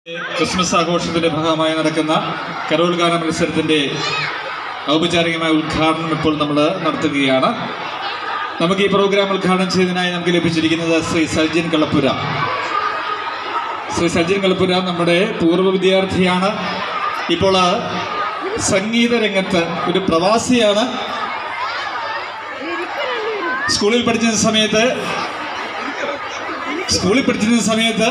Christmas ആഘോഷത്തിന്റെ ഭാഗമായി നടക്കുന്ന കരോൾ ഗാന മത്സരത്തിന്റെ ഔപചാരികമായ ഉദ്ഘാടനം ഇപ്പോൾ നമ്മൾ നടത്തുകയാണ്. നമുക്ക് ഈ പ്രോഗ്രാം ഉദ്ഘാടനം ചെയ്തതിനായി നമുക്ക് ലഭിച്ചിരിക്കുന്നത് ശ്രീ സൽജിൻ കളപ്പുര. ശ്രീ സൽജിൻ കളപ്പുര നമ്മുടെ പൂർവ്വ വിദ്യാർത്ഥിയാണ്. ഇപ്പോൾ സംഗീത രംഗത്ത് ഒരു പ്രവാസിയാണ്. സ്കൂളിൽ പഠിച്ചിരുന്ന സമയത്ത്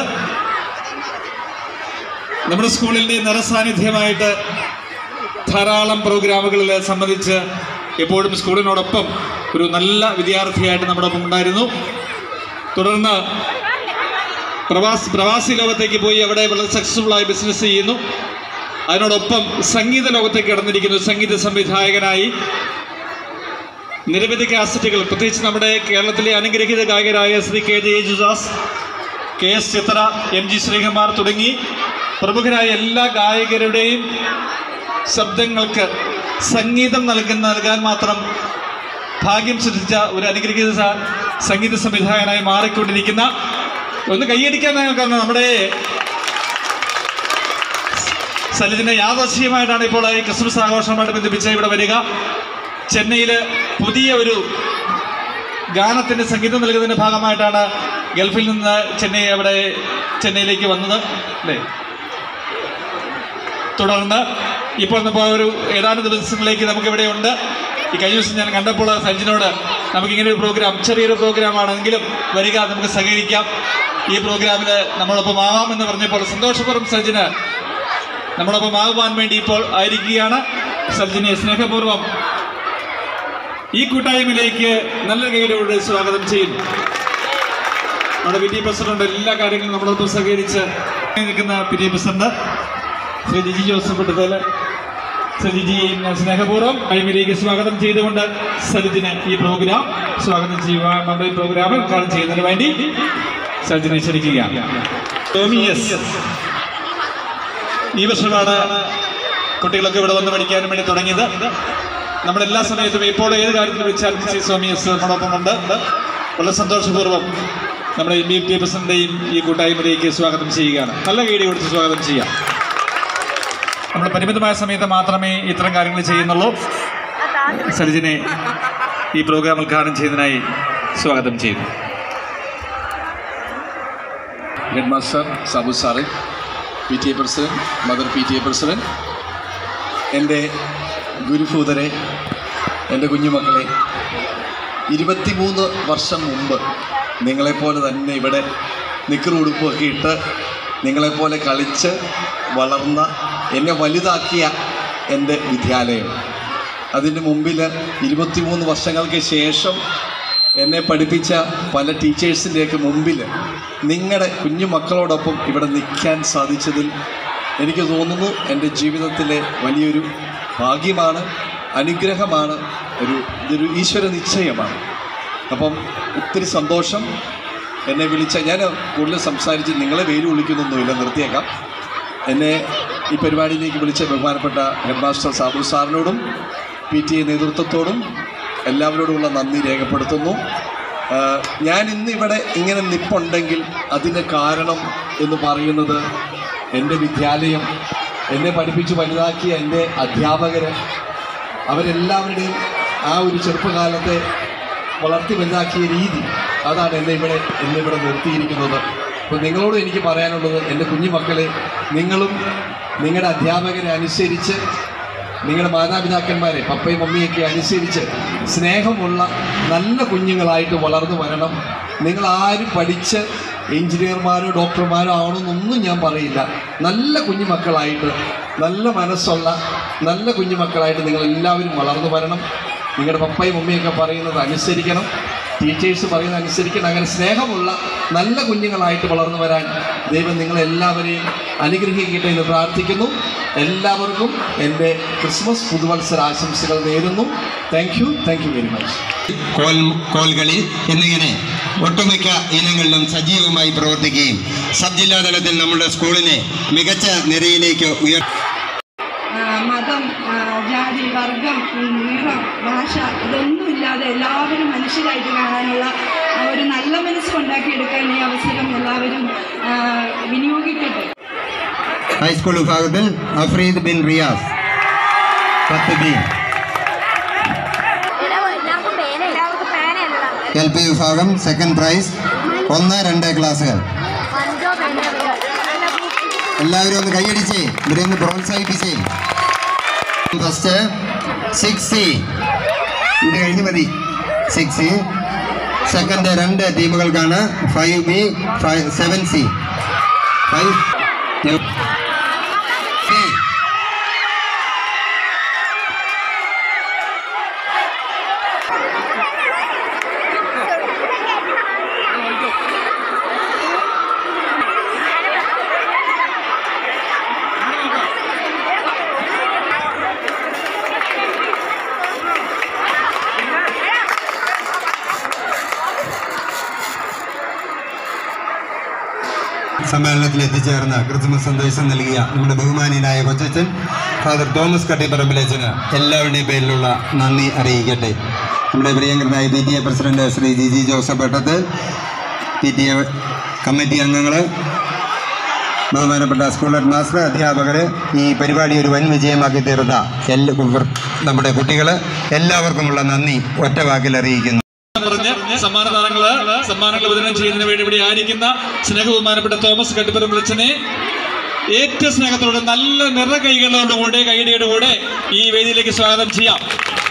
നമ്മുടെ സ്കൂളിൻ്റെ നിറസാന്നിധ്യമായിട്ട് ധാരാളം പ്രോഗ്രാമുകളിൽ സംബന്ധിച്ച് എപ്പോഴും സ്കൂളിനോടൊപ്പം ഒരു നല്ല വിദ്യാർത്ഥിയായിട്ട് നമ്മുടെ ഒപ്പം ഉണ്ടായിരുന്നു. തുടർന്ന് പ്രവാസി ലോകത്തേക്ക് പോയി അവിടെ വളരെ സക്സസ്ഫുള്ളായി ബിസിനസ് ചെയ്യുന്നു. അതിനോടൊപ്പം സംഗീത ലോകത്തേക്ക് കടന്നിരിക്കുന്നു. സംഗീത സംവിധായകനായി നിരവധി കാസറ്റുകൾ, പ്രത്യേകിച്ച് നമ്മുടെ കേരളത്തിലെ അനുഗ്രഹീത ഗായകരായ Shri K J Yesudas, K S Chithra, M G Sreekumar തുടങ്ങി പ്രമുഖരായ എല്ലാ ഗായകരുടെയും ശബ്ദങ്ങൾക്ക് സംഗീതം നൽകാൻ മാത്രം ഭാഗ്യം സിദ്ധിച്ച ഒരു അനുഗ്രഹീത സംഗീത സംവിധായകനായി മാറിക്കൊണ്ടിരിക്കുന്ന, ഒന്ന് കൈയടിക്കാൻ കാരണം നമ്മുടെ സലിജിനെ യാദൃശ്ചികമായിട്ടാണ് ഇപ്പോൾ ഈ ക്രിസ്മസ് ആഘോഷവുമായിട്ട് ബന്ധിപ്പിച്ച് ഇവിടെ വരിക. ചെന്നൈയിൽ പുതിയ ഒരു ഗാനത്തിൻ്റെ സംഗീതം നൽകുന്നതിൻ്റെ ഭാഗമായിട്ടാണ് ഗൾഫിൽ നിന്ന് ചെന്നൈയിലേക്ക് വന്നത് അല്ലേ. തുടർന്ന് ഇപ്പോൾ ഒരു ഏതാനും ദിവസങ്ങളിലേക്ക് നമുക്കിവിടെ ഉണ്ട്. ഈ കഴിഞ്ഞ ദിവസം ഞാൻ കണ്ടപ്പോൾ സഞ്ജിനോട് നമുക്കിങ്ങനെ ഒരു പ്രോഗ്രാം, ചെറിയൊരു പ്രോഗ്രാമാണെങ്കിലും വരിക, നമുക്ക് സഹകരിക്കാം, ഈ പ്രോഗ്രാമിൽ നമ്മളൊപ്പം ആവാമെന്ന് പറഞ്ഞപ്പോൾ സന്തോഷപൂർവ്വം സഞ്ജിന് നമ്മളൊപ്പം ആകുവാൻ വേണ്ടി ഇപ്പോൾ ആയിരിക്കുകയാണ്. സഞ്ജിനെ സ്നേഹപൂർവ്വം ഈ കൂട്ടായ്മയിലേക്ക് നല്ല കൈയോടെ സ്വാഗതം ചെയ്യുന്നു. നമ്മുടെ പി ടി എ പ്രസിഡന്റ് എല്ലാ കാര്യങ്ങളും നമ്മളൊപ്പം സഹകരിച്ച് നിൽക്കുന്ന P T A president Shri Jiji Joseph പെട്ടതൽ, ശ്രീ ജിജിയെയും ഞാൻ സ്നേഹപൂർവ്വം ടൈമിലേക്ക് സ്വാഗതം ചെയ്തുകൊണ്ട് സലിജിനെ ഈ പ്രോഗ്രാം സ്വാഗതം ചെയ്യുവാൻ, നമ്മുടെ ഈ പ്രോഗ്രാം ഉദ്ഘാടനം ചെയ്യുന്നതിന് വേണ്ടി സലിജിനെ ക്ഷണിക്കുകയാണ്. ഈ വർഷമാണ് കുട്ടികളൊക്കെ ഇവിടെ വന്ന് പഠിക്കാനും വേണ്ടി തുടങ്ങിയത്. നമ്മളെല്ലാ സമയത്തും ഇപ്പോൾ ഏത് കാര്യത്തിൽ വിളിച്ചാലും ശ്രീ സോമിയസ് നമ്മളൊപ്പം ഉണ്ട്. വളരെ സന്തോഷപൂർവ്വം നമ്മുടെ പി ടി എ പ്രസിഡന്റിനെയും ഈ കൂട്ടായ്മയിലേക്ക് സ്വാഗതം ചെയ്യുകയാണ്. നല്ല കൈയ്യടി കൊടുത്ത് സ്വാഗതം ചെയ്യാം. നമ്മൾ പരിമിതമായ സമയത്ത് മാത്രമേ ഇത്തരം കാര്യങ്ങൾ ചെയ്യുന്നുള്ളൂ. സലിജിനെ ഈ പ്രോഗ്രാം ഉദ്ഘാടനം ചെയ്യുന്നതിനായി സ്വാഗതം ചെയ്യുന്നു. Head master Sabu sir, P T A president, mother P T A president, എൻ്റെ ഗുരുഭൂതരെ, എൻ്റെ കുഞ്ഞുമക്കളെ, 23 വർഷം മുമ്പ് നിങ്ങളെപ്പോലെ തന്നെ ഇവിടെ നിക്കർ ഉടുപ്പൊക്കെ ഇട്ട് നിങ്ങളെപ്പോലെ കളിച്ച് വളർന്ന, എന്നെ വലുതാക്കിയ എൻ്റെ വിദ്യാലയം, അതിൻ്റെ മുമ്പിൽ 23 വർഷങ്ങൾക്ക് ശേഷം എന്നെ പഠിപ്പിച്ച പല ടീച്ചേഴ്സിൻ്റെയൊക്കെ മുമ്പിൽ നിങ്ങളുടെ കുഞ്ഞു മക്കളോടൊപ്പം ഇവിടെ നിൽക്കാൻ സാധിച്ചതിൽ എനിക്ക് തോന്നുന്നു എൻ്റെ ജീവിതത്തിലെ വലിയൊരു ഭാഗ്യമാണ്, അനുഗ്രഹമാണ്, ഇതൊരു ഈശ്വര നിശ്ചയമാണ്. അപ്പം ഒത്തിരി സന്തോഷം. എന്നെ വിളിച്ച, ഞാൻ കൂടുതൽ സംസാരിച്ച് നിങ്ങളെ വെയിൽ വിളിക്കുന്നൊന്നുമില്ല, നിർത്തിയേക്കാം. എന്നെ ഈ പരിപാടിയിലേക്ക് വിളിച്ച ബഹുമാനപ്പെട്ട ഹെഡ് മാസ്റ്റർ സാബു സാറിനോടും പി ടി എ നേതൃത്വത്തോടും എല്ലാവരോടുമുള്ള നന്ദി രേഖപ്പെടുത്തുന്നു. ഞാൻ ഇന്നിവിടെ ഇങ്ങനെ നിൽപ്പുണ്ടെങ്കിൽ അതിന് കാരണം എന്ന് പറയുന്നത് എൻ്റെ വിദ്യാലയം, എന്നെ പഠിപ്പിച്ച് വലുതാക്കിയ എൻ്റെ അധ്യാപകർ, അവരെല്ലാവരുടെയും ആ ഒരു ചെറുപ്പകാലത്തെ വളർത്തി വലുതാക്കിയ രീതി, അതാണ് എന്നെ ഇവിടെ നിർത്തിയിരിക്കുന്നത്. അപ്പോൾ നിങ്ങളോട് എനിക്ക് പറയാനുള്ളത്, എൻ്റെ കുഞ്ഞുമക്കളെ, നിങ്ങളും നിങ്ങളുടെ അധ്യാപകരെ അനുസരിച്ച്, നിങ്ങളുടെ മാതാപിതാക്കന്മാരെ, പപ്പയും മമ്മിയൊക്കെ അനുസരിച്ച് സ്നേഹമുള്ള നല്ല കുഞ്ഞുങ്ങളായിട്ട് വളർന്നു വരണം. നിങ്ങളാരും പഠിച്ച് എഞ്ചിനീയർമാരോ ഡോക്ടർമാരോ ആവണമെന്നൊന്നും ഞാൻ പറയില്ല. നല്ല കുഞ്ഞുമക്കളായിട്ട്, നല്ല മനസ്സുള്ള നല്ല കുഞ്ഞുമക്കളായിട്ട് നിങ്ങളെല്ലാവരും വളർന്നു വരണം. നിങ്ങളുടെ പപ്പയും മമ്മിയൊക്കെ പറയുന്നത് അനുസരിക്കണം, ടീച്ചേഴ്സ് പറയുന്നത് അനുസരിക്കണം. അങ്ങനെ സ്നേഹമുള്ള നല്ല കുഞ്ഞുങ്ങളായിട്ട് വളർന്നു വരാൻ ദൈവം നിങ്ങളെല്ലാവരെയും അനുഗ്രഹിക്കട്ടെ എന്ന് പ്രാർത്ഥിക്കുന്നു. എല്ലാവർക്കും എൻ്റെ ക്രിസ്മസ് പുതുവത്സര ആശംസകൾ നേരുന്നു. Thank you very much. Kolkali എന്നിങ്ങനെ ഒട്ടുമിക്ക ഇനങ്ങളിലും സജീവമായി പ്രവർത്തിക്കുകയും സബ് ജില്ലാ തലത്തിൽ നമ്മുടെ സ്കൂളിനെ മികച്ച നിരയിലേക്ക് മതം, ജാതി, വർഗം, നിറം, ഭാഷ ഇതൊന്നുമില്ലാതെ എല്ലാവരും മനുഷ്യരായിട്ട് കാണാനുള്ള ഒരു നല്ല മനസ്സ് ഉണ്ടാക്കിയെടുക്കാൻ ഈ അവസരം എല്ലാവരും വിനിയോഗിക്കട്ടെ. ഹൈസ്കൂൾ വിഭാഗത്തിൽ അഫ്രീദ് ബിൻ റിയാസ് 10B. LP വിഭാഗം സെക്കൻഡ് പ്രൈസ് 1-2 ക്ലാസ്സുകൾ. എല്ലാവരും ഒന്ന് കൈയടിച്ചേ, ഇവരെ ഒന്ന് പ്രോത്സാഹിപ്പിച്ചേ. ഫസ്റ്റ് 6C, ഇത് കഴിഞ്ഞ് മതി. 6C. സെക്കൻഡ് 2 ടീമുകൾക്കാണ് 5B 7C. 5C. സമ്മേളനത്തിൽ എത്തിച്ചേർന്ന ക്രിസ്മസ് സന്ദേശം നൽകിയ നമ്മുടെ ബഹുമാനിയനായ കൊച്ചച്ഛൻ ഫാദർ തോമസ് കട്ടിപ്പറമ്പിലച്ഛന് എല്ലാവരുടെയും പേരിലുള്ള നന്ദി അറിയിക്കട്ടെ. നമ്മുടെ പ്രിയങ്കരനായ PTA president Shri G Joseph Pattath, PTA committee അംഗങ്ങൾ, ബഹുമാനപ്പെട്ട സ്കൂൾ ഹെഡ് മാസ്റ്റർ, അധ്യാപകർ, ഈ പരിപാടി ഒരു വൻ വിജയമാക്കി തീർത്ത നമ്മുടെ കുട്ടികൾ, എല്ലാവർക്കുമുള്ള നന്ദി ഒറ്റ വാക്കിൽ അറിയിക്കുന്നു. പറഞ്ഞ് സമ്മാനങ്ങൾ വിതരണം ചെയ്യുന്നതിന് വേണ്ടി ഇവിടെ ആയിരിക്കുന്ന സ്നേഹബഹുമാനപ്പെട്ട തോമസ് കട്ടിപ്പറമ്പിലച്ഛനെ ഏറ്റവും സ്നേഹത്തോടെ നല്ല നിറകൈകളോടുകൂടെ കൈയടിയോടുകൂടെ ഈ വേദിയിലേക്ക് സ്വാഗതം ചെയ്യാം.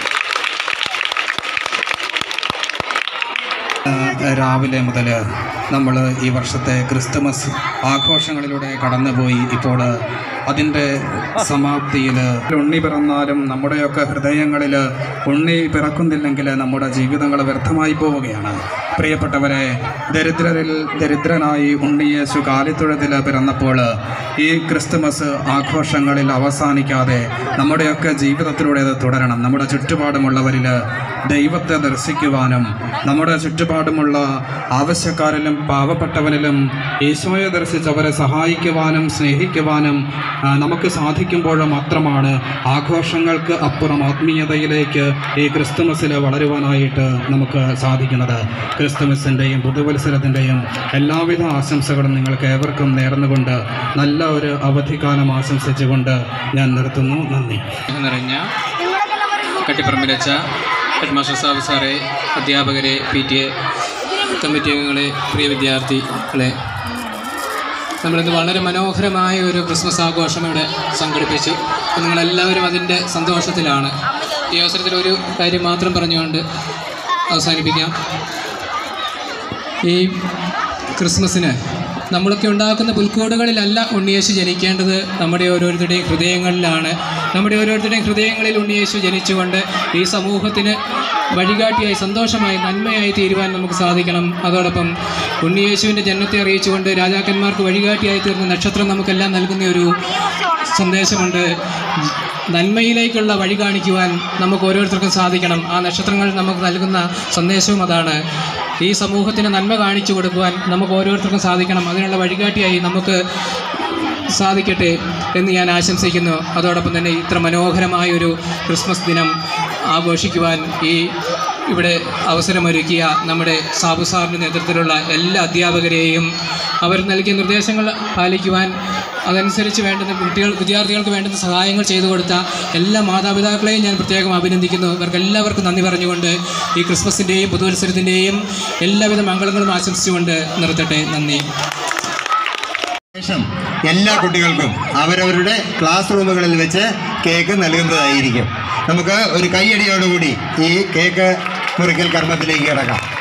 രാവിലെ മുതൽ നമ്മൾ ഈ വർഷത്തെ ക്രിസ്തുമസ് ആഘോഷങ്ങളിലൂടെ കടന്നുപോയി. ഇപ്പോൾ അതിൻ്റെ സമാപ്തിയിൽ ഉണ്ണി പിറന്നാലും നമ്മുടെയൊക്കെ ഹൃദയങ്ങളിൽ ഉണ്ണി പിറക്കുന്നില്ലെങ്കിൽ നമ്മുടെ ജീവിതങ്ങൾ വ്യർത്ഥമായി പോവുകയാണ്. പ്രിയപ്പെട്ടവരെ, ദരിദ്രരിൽ ദരിദ്രനായി ഉണ്ണിയേശു കാലിത്തൊഴുത്തിൽ പിറന്നപ്പോൾ ഈ ക്രിസ്തുമസ് ആഘോഷങ്ങളിൽ അവസാനിക്കാതെ നമ്മുടെയൊക്കെ ജീവിതത്തിലൂടെ അത് തുടരണം. നമ്മുടെ ചുറ്റുപാടുമുള്ളവരിൽ ദൈവത്തെ ദർശിക്കുവാനും നമ്മുടെ ചുറ്റുപാടുമുള്ള ആവശ്യക്കാരിലും പാവപ്പെട്ടവരിലും ഈശോയെ ദർശിച്ചവരെ സഹായിക്കുവാനും സ്നേഹിക്കുവാനും നമുക്ക് സാധിക്കുമ്പോൾ മാത്രമാണ് ആഘോഷങ്ങൾക്ക് അപ്പുറം ആത്മീയതയിലേക്ക് ഈ ക്രിസ്തുമസിൽ വളരുവാനായിട്ട് നമുക്ക് സാധിക്കുന്നത്. ക്രിസ്തുമസിൻ്റെയും പുതുവത്സരത്തിൻ്റെയും എല്ലാവിധ ആശംസകളും നിങ്ങൾക്ക് ഏവർക്കും നേർന്നുകൊണ്ട് നല്ല ഒരു അവധിക്കാലം ആശംസിച്ചുകൊണ്ട് ഞാൻ നിർത്തുന്നു. നന്ദി. നിറഞ്ഞ കട്ടിപ്പറമ്പിലച്ച ഹെഡ് മാസ്റ്റർ സാബു സാറെ, അധ്യാപകരെ, PTA കമ്മിറ്റി അംഗങ്ങളെ, പ്രിയ വിദ്യാർത്ഥികളെ, നമ്മളിന്ന് വളരെ മനോഹരമായ ഒരു ക്രിസ്മസ് ആഘോഷം ഇവിടെ സംഘടിപ്പിച്ചു. നിങ്ങളെല്ലാവരും അതിൻ്റെ സന്തോഷത്തിലാണ്. ഈ അവസരത്തിൽ ഒരു കാര്യം മാത്രം പറഞ്ഞുകൊണ്ട് അവസാനിപ്പിക്കാം. ഈ ക്രിസ്മസിന് നമ്മളൊക്കെ ഉണ്ടാക്കുന്ന പുൽക്കൂടുകളിലല്ല ഉണ്ണിയേശു ജനിക്കേണ്ടത്, നമ്മുടെ ഓരോരുത്തരുടെയും ഹൃദയങ്ങളിലാണ്. നമ്മുടെ ഓരോരുത്തരുടെയും ഹൃദയങ്ങളിൽ ഉണ്ണിയേശു ജനിച്ചുകൊണ്ട് ഈ സമൂഹത്തിന് വഴികാട്ടിയായി, സന്തോഷമായി, നന്മയായി തീരുവാൻ നമുക്ക് സാധിക്കണം. അതോടൊപ്പം ഉണ്ണിയേശുവിൻ്റെ ജന്മത്തെ അറിയിച്ചുകൊണ്ട് രാജാക്കന്മാർക്ക് വഴികാട്ടിയായി തീർന്ന നക്ഷത്രം നമുക്കെല്ലാം നൽകുന്ന ഒരു സന്ദേശമുണ്ട്. നന്മയിലേക്കുള്ള വഴി കാണിക്കുവാൻ നമുക്ക് ഓരോരുത്തർക്കും സാധിക്കണം. ആ നക്ഷത്രങ്ങൾ നമുക്ക് നൽകുന്ന സന്ദേശവും അതാണ്. ഈ സമൂഹത്തിന് നന്മ കാണിച്ചു കൊടുക്കുവാൻ നമുക്ക് ഓരോരുത്തർക്കും സാധിക്കണം. അതിനുള്ള വഴികാട്ടിയായി നമുക്ക് സാധിക്കട്ടെ എന്ന് ഞാൻ ആശംസിക്കുന്നു. അതോടൊപ്പം തന്നെ ഇത്ര മനോഹരമായൊരു ക്രിസ്മസ് ദിനം ആഘോഷിക്കുവാൻ ഇവിടെ അവസരമൊരുക്കിയ നമ്മുടെ സാബു സാറിൻ്റെ നേതൃത്വത്തിലുള്ള എല്ലാ അധ്യാപകരെയും അവർ നൽകിയ നിർദ്ദേശങ്ങൾ പാലിക്കുവാൻ അതനുസരിച്ച് വേണ്ടുന്ന വിദ്യാർത്ഥികൾക്ക് വേണ്ടുന്ന സഹായങ്ങൾ ചെയ്തു കൊടുത്ത എല്ലാ മാതാപിതാക്കളെയും ഞാൻ പ്രത്യേകം അഭിനന്ദിക്കുന്നു. ഇവർക്കെല്ലാവർക്കും നന്ദി പറഞ്ഞുകൊണ്ട് ഈ ക്രിസ്മസിൻ്റെയും പുതുവത്സരത്തിൻ്റെയും എല്ലാവിധ മംഗളങ്ങളും ആശംസിച്ചുകൊണ്ട് നിർത്തട്ടെ. നന്ദി. ശേഷം എല്ലാ കുട്ടികൾക്കും അവരവരുടെ ക്ലാസ് റൂമുകളിൽ വെച്ച് കേക്ക് നൽകുന്നതായിരിക്കും. നമുക്ക് ഒരു കൈയടിയോടുകൂടി ഈ കേക്ക് മുറിക്കൽ കർമ്മത്തിലേക്ക് കിടക്കാം.